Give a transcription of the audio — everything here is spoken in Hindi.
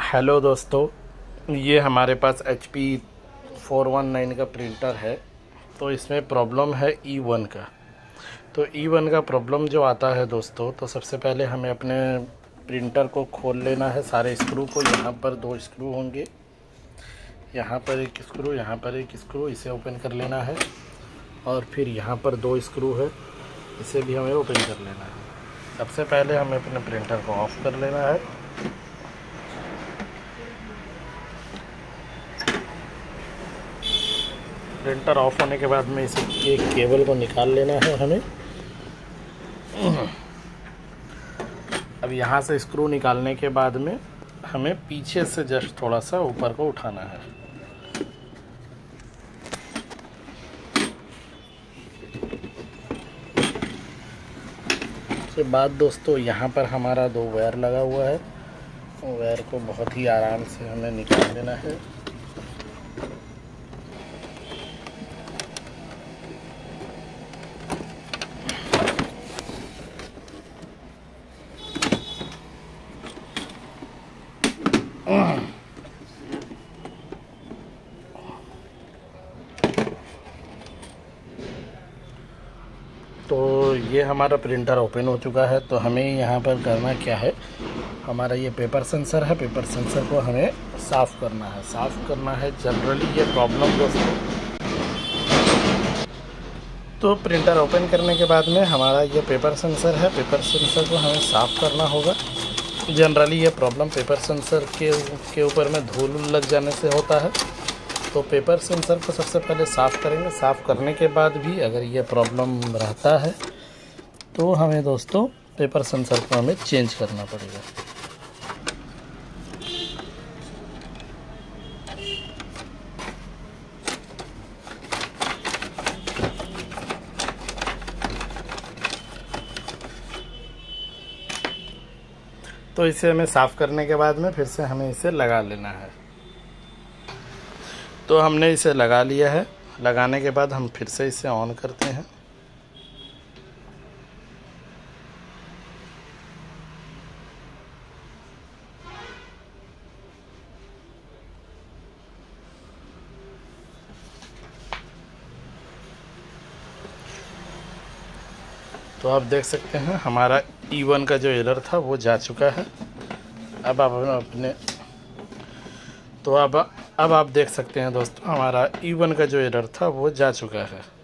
हेलो दोस्तों, ये हमारे पास HP 419 का प्रिंटर है। तो इसमें प्रॉब्लम है E1 का। तो E1 का प्रॉब्लम जो आता है दोस्तों, तो सबसे पहले हमें अपने प्रिंटर को खोल लेना है। सारे स्क्रू को, यहाँ पर 2 स्क्रू होंगे, यहाँ पर एक स्क्रू, यहाँ पर एक स्क्रू, इसे ओपन कर लेना है। और फिर यहाँ पर 2 स्क्रू है, इसे भी हमें ओपन कर लेना है। सबसे पहले हमें अपने प्रिंटर को ऑफ़ कर लेना है। प्रिंटर ऑफ होने के बाद में इसे एक केबल को निकाल लेना है हमें। अब यहाँ से स्क्रू निकालने के बाद में हमें पीछे से जस्ट थोड़ा सा ऊपर को उठाना है। उसके बाद दोस्तों यहाँ पर हमारा 2 वायर लगा हुआ है। वायर को बहुत ही आराम से हमें निकाल लेना है। तो ये हमारा प्रिंटर ओपन हो चुका है। तो हमें यहाँ पर करना क्या है, हमारा ये पेपर सेंसर है, पेपर सेंसर को हमें साफ़ करना है। जनरली ये प्रॉब्लम दोस्तों, तो प्रिंटर ओपन करने के बाद में हमारा ये पेपर सेंसर है, पेपर सेंसर को हमें साफ़ करना होगा। जनरली ये प्रॉब्लम पेपर सेंसर के ऊपर में धूल लग जाने से होता है। तो पेपर सेंसर को सबसे पहले साफ़ करेंगे। साफ़ करने के बाद भी अगर ये प्रॉब्लम रहता है तो हमें दोस्तों पेपर सेंसर को हमें चेंज करना पड़ेगा। तो इसे हमें साफ़ करने के बाद में फिर से हमें इसे लगा लेना है। तो हमने इसे लगा लिया है। लगाने के बाद हम फिर से इसे ऑन करते हैं। तो आप देख सकते हैं हमारा E1 का जो एरर था वो जा चुका है। अब आप अपने अब आप देख सकते हैं दोस्तों, हमारा E1 का जो एरर था वो जा चुका है।